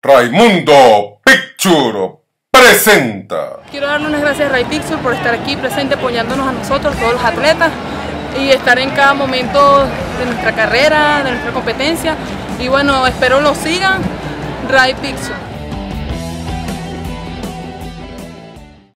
Raimundo Picture presenta. Quiero darle unas gracias a Ray Picture por estar aquí presente apoyándonos a nosotros, todos los atletas, y estar en cada momento de nuestra carrera, de nuestra competencia. Y bueno, espero lo sigan, Ray Picture.